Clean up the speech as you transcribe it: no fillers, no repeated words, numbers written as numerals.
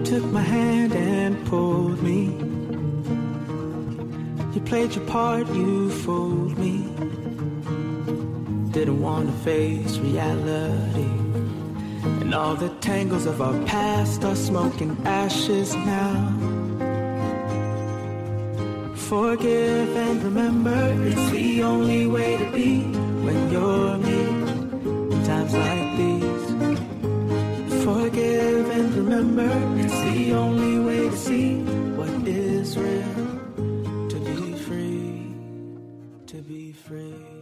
took my hand and pulled me. You played your part, you fooled me. Didn't want to face reality. And all the tangles of our past are smoking ashes now. Forgive and remember, it's the only way to be when you're me in times like these. Forgive and remember, it's the only way to see what is real. To be free, to be free.